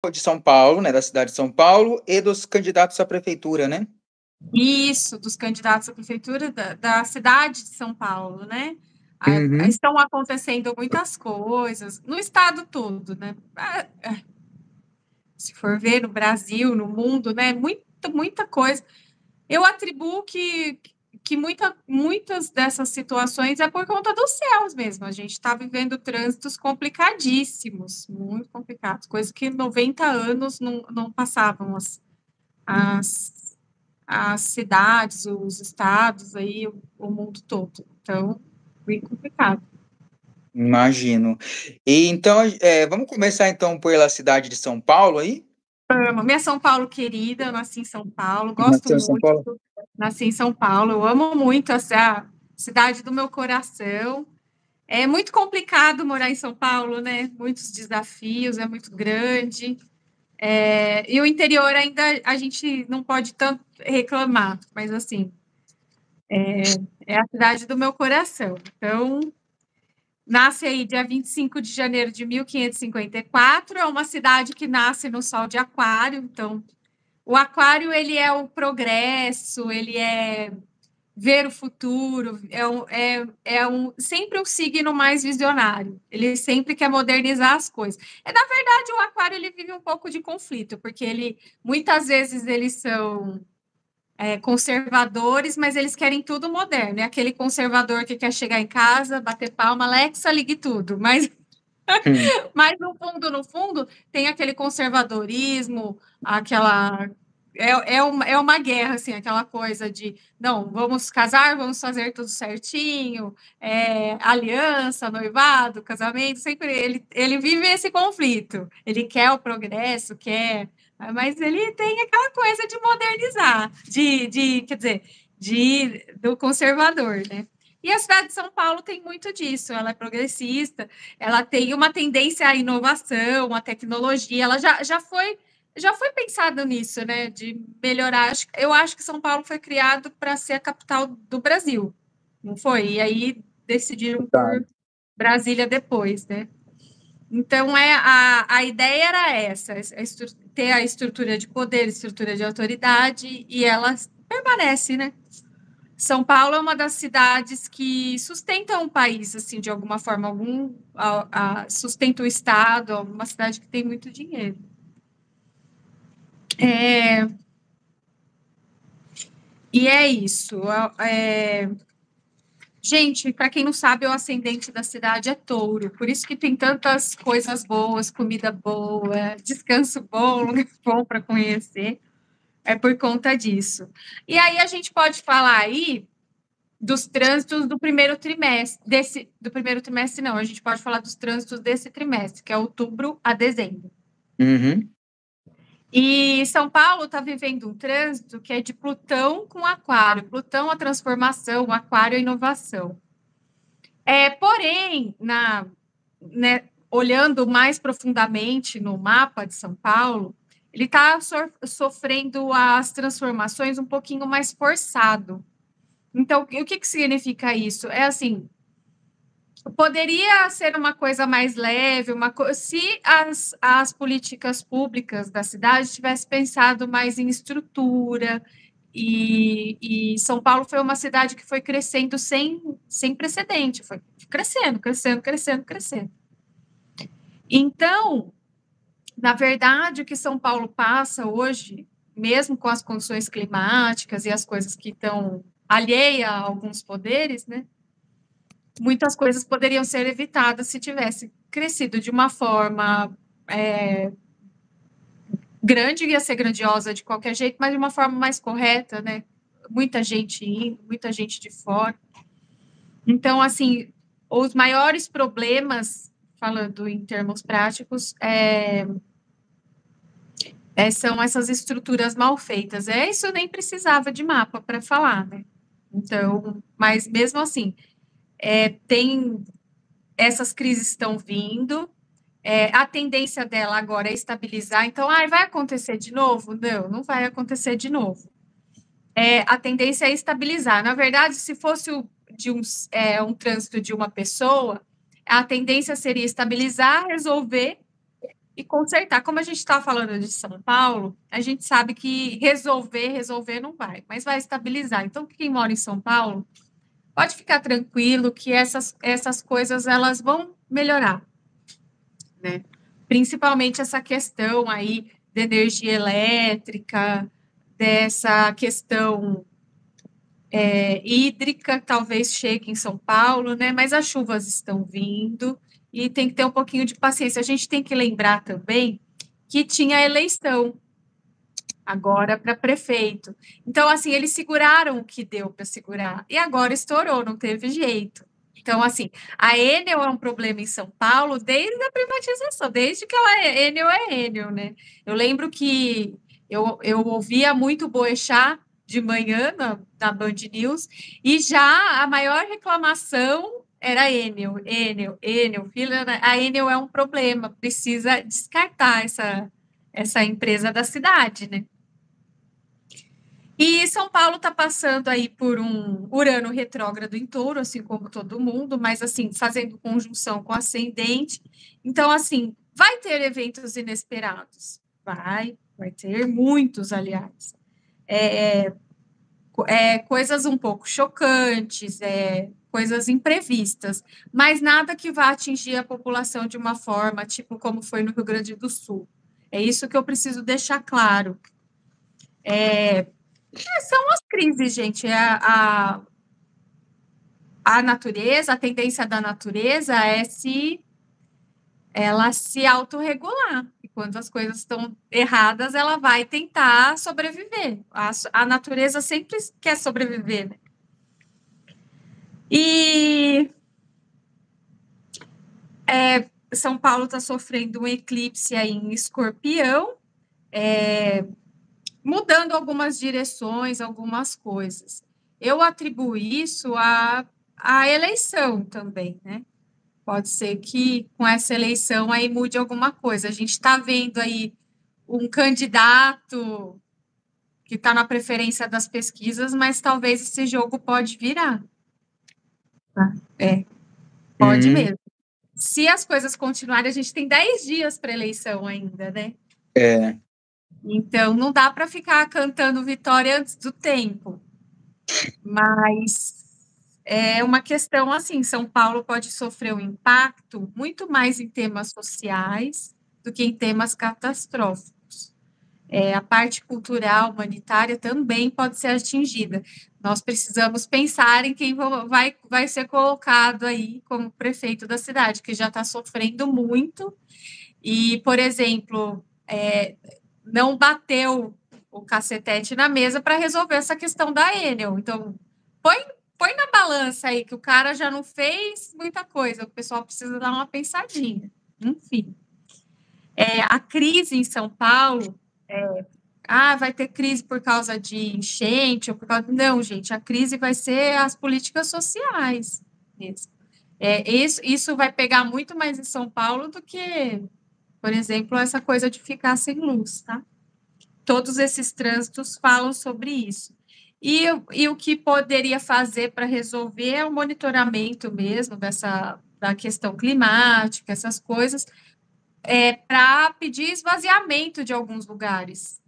de São Paulo, né, da cidade de São Paulo, e dos candidatos à prefeitura, né? Isso, dos candidatos à prefeitura da cidade de São Paulo, né? Uhum. Estão acontecendo muitas coisas, no estado todo, né? Se for ver no Brasil, no mundo, né? Muita coisa. Eu atribuo que muitas dessas situações é por conta dos céus mesmo. A gente está vivendo trânsitos complicadíssimos, muito complicados, coisas que 90 anos não passavam as, as cidades, os estados, aí, o mundo todo. Então, bem complicado. Imagino. E então, vamos começar então pela cidade de São Paulo aí? Amo. Minha São Paulo querida, eu nasci em São Paulo, gosto Nasceu em São muito, Paulo? nasci em São Paulo, eu amo muito essa cidade do meu coração. É muito complicado morar em São Paulo, né? Muitos desafios, é muito grande. E o interior ainda a gente não pode tanto reclamar, mas assim, é a cidade do meu coração. Então, nasce aí dia 25 de janeiro de 1554, é uma cidade que nasce no sol de Aquário, então o Aquário ele é o progresso, ele é ver o futuro, sempre um signo mais visionário. Ele sempre quer modernizar as coisas. Na verdade, o Aquário ele vive um pouco de conflito, porque muitas vezes eles são conservadores, mas eles querem tudo moderno. É aquele conservador que quer chegar em casa, bater palma, Alexa, ligue tudo. Hum. Mas no fundo, tem aquele conservadorismo, aquela. É uma guerra, assim, aquela coisa de não, vamos casar, vamos fazer tudo certinho, aliança, noivado, casamento, sempre ele vive esse conflito. Ele quer o progresso, mas ele tem aquela coisa de modernizar, quer dizer, do conservador, né? E a cidade de São Paulo tem muito disso, ela é progressista, ela tem uma tendência à inovação, à tecnologia, ela já foi pensada nisso, né? De melhorar. Eu acho que São Paulo foi criado para ser a capital do Brasil, não foi? E aí decidiram Tá. por Brasília depois, né? Então, a ideia era essa, ter a estrutura de poder, estrutura de autoridade, e ela permanece, né? São Paulo é uma das cidades que sustentam o país, assim, de alguma forma, sustenta o Estado, é uma cidade que tem muito dinheiro. E é isso. Gente, para quem não sabe, o ascendente da cidade é touro, por isso que tem tantas coisas boas, comida boa, descanso bom, lugar bom para conhecer, é por conta disso. E aí a gente pode falar aí dos trânsitos do primeiro trimestre, do primeiro trimestre não, a gente pode falar dos trânsitos desse trimestre, que é outubro a dezembro. Uhum. E São Paulo está vivendo um trânsito que é de Plutão com Aquário. Plutão a transformação, Aquário a inovação. Porém, né, olhando mais profundamente no mapa de São Paulo, ele está sofrendo as transformações um pouquinho mais forçado. Então, o que significa isso? É assim, poderia ser uma coisa mais leve, se as políticas públicas da cidade tivessem pensado mais em estrutura, e São Paulo foi uma cidade que foi crescendo sem precedente, foi crescendo, crescendo, crescendo, crescendo. Então, na verdade, o que São Paulo passa hoje, mesmo com as condições climáticas e as coisas que estão alheias a alguns poderes, né? Muitas coisas poderiam ser evitadas se tivesse crescido de uma forma grande, ia ser grandiosa de qualquer jeito, mas de uma forma mais correta, né? Muita gente indo, muita gente de fora. Então, assim, os maiores problemas, falando em termos práticos, são essas estruturas mal feitas. Isso nem precisava de mapa para falar, né? Então, mas mesmo assim, tem essas crises estão vindo. A tendência dela agora é estabilizar. Então, vai acontecer de novo? Não, não vai acontecer de novo. A tendência é estabilizar. Na verdade, se fosse um trânsito de uma pessoa, a tendência seria estabilizar, resolver e consertar. Como a gente está falando de São Paulo, a gente sabe que resolver não vai, mas vai estabilizar. Então, quem mora em São Paulo, pode ficar tranquilo que essas coisas elas vão melhorar, né? Principalmente essa questão aí de energia elétrica, dessa questão hídrica, talvez chegue em São Paulo, né? Mas as chuvas estão vindo e tem que ter um pouquinho de paciência. A gente tem que lembrar também que tinha eleição agora para prefeito. Então, assim, eles seguraram o que deu para segurar e agora estourou, não teve jeito. Então, assim, a Enel é um problema em São Paulo desde a privatização, desde que Enel é Enel, né? Eu lembro que eu ouvia muito Boechat de manhã na Band News e já a maior reclamação era Enel, filha, a Enel é um problema, precisa descartar essa empresa da cidade, né? E São Paulo está passando aí por um Urano retrógrado em Touro, assim como todo mundo, mas assim, fazendo conjunção com ascendente. Então, assim, vai ter eventos inesperados. Vai ter muitos, aliás. Coisas um pouco chocantes, coisas imprevistas, mas nada que vá atingir a população de uma forma, tipo como foi no Rio Grande do Sul. É isso que eu preciso deixar claro. São as crises, gente. A natureza, a tendência da natureza é ela se autorregular. E quando as coisas estão erradas, ela vai tentar sobreviver. A natureza sempre quer sobreviver, né? E São Paulo está sofrendo um eclipse aí em Escorpião, mudando algumas direções, algumas coisas. Eu atribuo isso à eleição também, né? Pode ser que com essa eleição aí mude alguma coisa. A gente está vendo aí um candidato que está na preferência das pesquisas, mas talvez esse jogo pode virar. Tá? Pode Hum, mesmo. Se as coisas continuarem, a gente tem 10 dias para eleição ainda, né? é, Então, não dá para ficar cantando vitória antes do tempo. Mas é uma questão assim, São Paulo pode sofrer um impacto muito mais em temas sociais do que em temas catastróficos. A parte cultural, humanitária também pode ser atingida. Nós precisamos pensar em quem vai ser colocado aí como prefeito da cidade, que já está sofrendo muito. E, por exemplo, não bateu o cacetete na mesa para resolver essa questão da Enel. Então, põe, põe na balança aí que o cara já não fez muita coisa, o pessoal precisa dar uma pensadinha. Enfim, a crise em São Paulo, vai ter crise por causa de enchente, ou por causa... Não, gente, a crise vai ser as políticas sociais mesmo. Isso vai pegar muito mais em São Paulo do que, por exemplo, essa coisa de ficar sem luz, tá? Todos esses trânsitos falam sobre isso. E o que poderia fazer para resolver é o monitoramento mesmo da questão climática, essas coisas, para pedir esvaziamento de alguns lugares.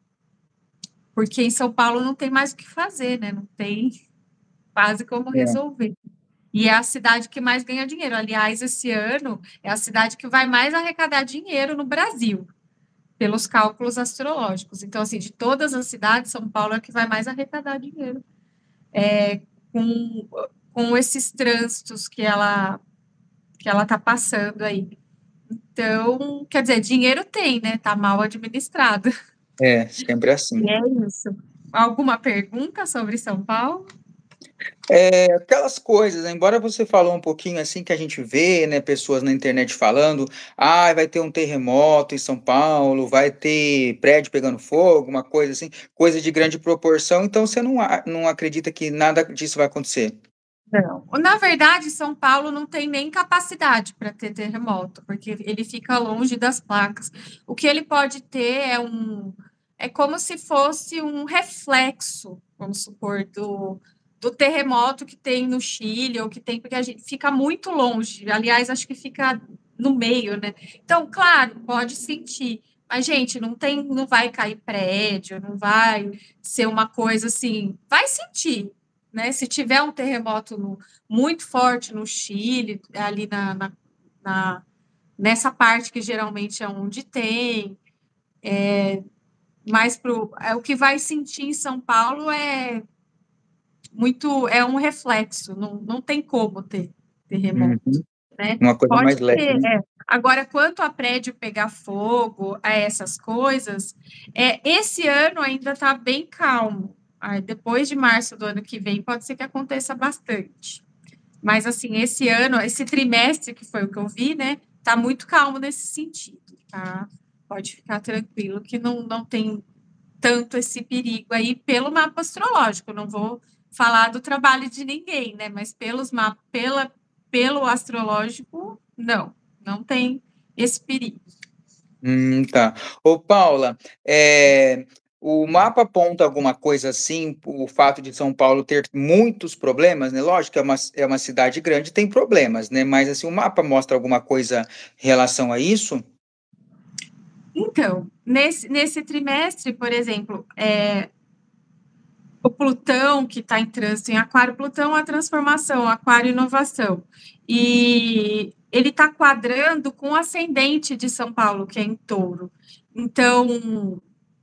Porque em São Paulo não tem mais o que fazer, né? Não tem quase como é. resolver. E é a cidade que mais ganha dinheiro. Aliás, esse ano é a cidade que vai mais arrecadar dinheiro no Brasil, pelos cálculos astrológicos. Então, assim, de todas as cidades, São Paulo é a que vai mais arrecadar dinheiro com, com esses trânsitos que ela está passando aí. Então, quer dizer, dinheiro tem, né? Tá mal administrado. Sempre assim. E é isso. Alguma pergunta sobre São Paulo? Aquelas coisas, né, embora você falou um pouquinho assim que a gente vê, né, pessoas na internet falando, vai ter um terremoto em São Paulo, vai ter prédio pegando fogo, uma coisa assim, coisa de grande proporção, então você não acredita que nada disso vai acontecer? Não. Na verdade, São Paulo não tem nem capacidade para ter terremoto, porque ele fica longe das placas. O que ele pode ter é como se fosse um reflexo, vamos supor, do terremoto que tem no Chile, ou que tem, porque a gente fica muito longe. Aliás, acho que fica no meio, né? Então, claro, pode sentir. Mas, gente, não vai cair prédio, não vai ser uma coisa assim. Vai sentir, né? Se tiver um terremoto muito forte no Chile, ali na- nessa parte que geralmente é onde tem, mas o que vai sentir em São Paulo é um reflexo, não tem como ter terremoto, Uhum. né? Uma coisa Pode mais leve, ter, né? é. Agora, quanto a prédio pegar fogo, a essas coisas, esse ano ainda está bem calmo. Aí, depois de março do ano que vem, pode ser que aconteça bastante. Mas, assim, esse ano, esse trimestre, que foi o que eu vi, né, tá muito calmo nesse sentido, tá? Pode ficar tranquilo que não tem tanto esse perigo aí pelo mapa astrológico. Eu não vou falar do trabalho de ninguém, né? Mas pelo astrológico, não tem esse perigo. Tá. Ô, Paula, o mapa aponta alguma coisa assim, o fato de São Paulo ter muitos problemas, né? Lógico que é uma cidade grande, tem problemas, né? Mas assim, o mapa mostra alguma coisa em relação a isso? Então, nesse trimestre, por exemplo, o Plutão, que está em trânsito em Aquário, Plutão é a transformação, Aquário inovação. E ele está quadrando com o ascendente de São Paulo, que é em Touro. Então,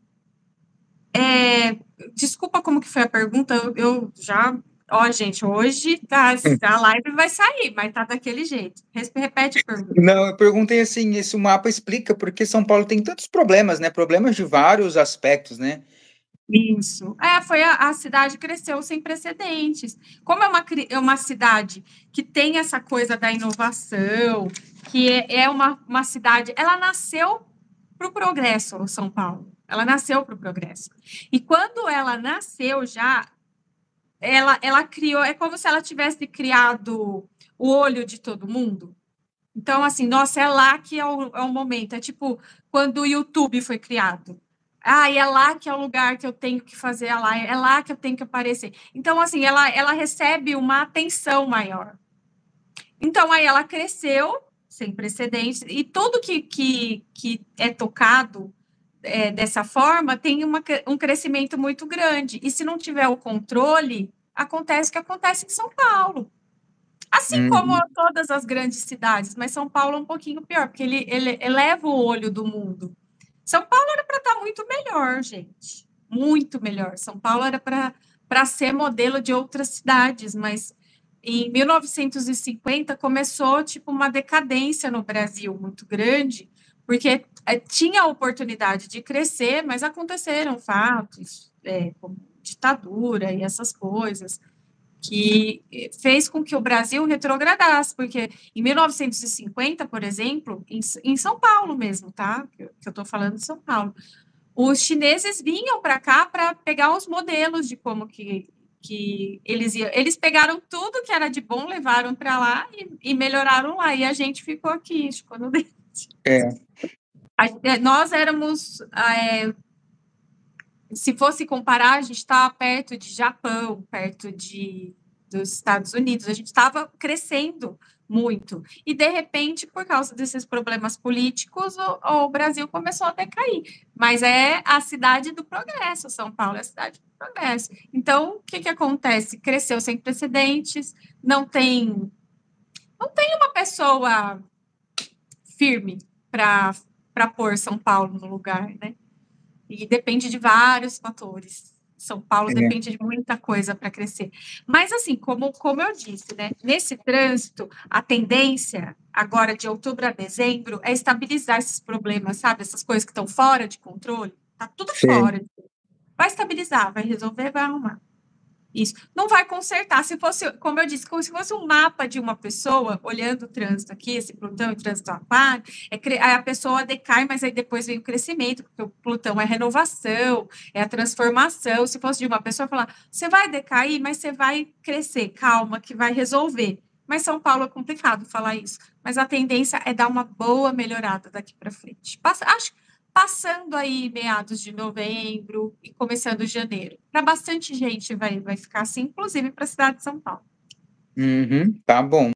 desculpa como que foi a pergunta, eu já. Ó, gente, hoje a live vai sair, mas tá daquele jeito. Repete a pergunta. Não, eu perguntei assim, esse mapa explica porque São Paulo tem tantos problemas, né? Problemas de vários aspectos, né? Isso. Foi a cidade cresceu sem precedentes. Como é uma cidade que tem essa coisa da inovação, que é uma cidade. Ela nasceu para o progresso, São Paulo. Ela nasceu para o progresso. E quando ela nasceu já, ela criou, é como se ela tivesse criado o olho de todo mundo. Então, assim, nossa, é lá que é o momento. É tipo quando o YouTube foi criado. Ah, e é lá que é o lugar que eu tenho que fazer a live, é lá que eu tenho que aparecer. Então, assim, ela recebe uma atenção maior. Então, aí ela cresceu sem precedentes, e tudo que é tocado dessa forma tem um crescimento muito grande. E se não tiver o controle, acontece o que acontece em São Paulo. Assim como Uhum. todas as grandes cidades, mas São Paulo é um pouquinho pior, porque ele eleva o olho do mundo. São Paulo era para estar muito melhor, gente. Muito melhor. São Paulo era para ser modelo de outras cidades, mas em 1950 começou tipo uma decadência no Brasil muito grande, porque tinha a oportunidade de crescer, mas aconteceram fatos, como ditadura e essas coisas que fez com que o Brasil retrogradasse, porque em 1950, por exemplo, em São Paulo mesmo, tá? Que eu estou falando de São Paulo, os chineses vinham para cá para pegar os modelos de como que eles iam. Eles pegaram tudo que era de bom, levaram para lá e melhoraram lá, e a gente ficou aqui, ficou no dente. É, Nós éramos se fosse comparar, a gente estava perto de Japão, dos Estados Unidos, a gente estava crescendo muito. E, de repente, por causa desses problemas políticos, o Brasil começou a decair. Mas é a cidade do progresso, São Paulo é a cidade do progresso. Então, o que acontece? Cresceu sem precedentes, não tem uma pessoa firme para pôr São Paulo no lugar, né? E depende de vários fatores. São Paulo é. depende de muita coisa para crescer. Mas, assim, como eu disse, né? Nesse trânsito, a tendência, agora de outubro a dezembro, é estabilizar esses problemas, sabe? Essas coisas que estão fora de controle. Tá tudo Sei. fora. Vai estabilizar, vai resolver, vai arrumar. Isso. Não vai consertar. Se fosse, como eu disse, como se fosse um mapa de uma pessoa, olhando o trânsito aqui, esse Plutão e o trânsito aquário, aí a pessoa decai, mas aí depois vem o crescimento, porque o Plutão é renovação, é a transformação. Se fosse de uma pessoa, falar, você vai decair, mas você vai crescer, calma, que vai resolver. Mas São Paulo é complicado falar isso. Mas a tendência é dar uma boa melhorada daqui para frente. Acho passando aí meados de novembro e começando janeiro. Para bastante gente vai ficar assim, inclusive para a cidade de São Paulo. Uhum, tá bom.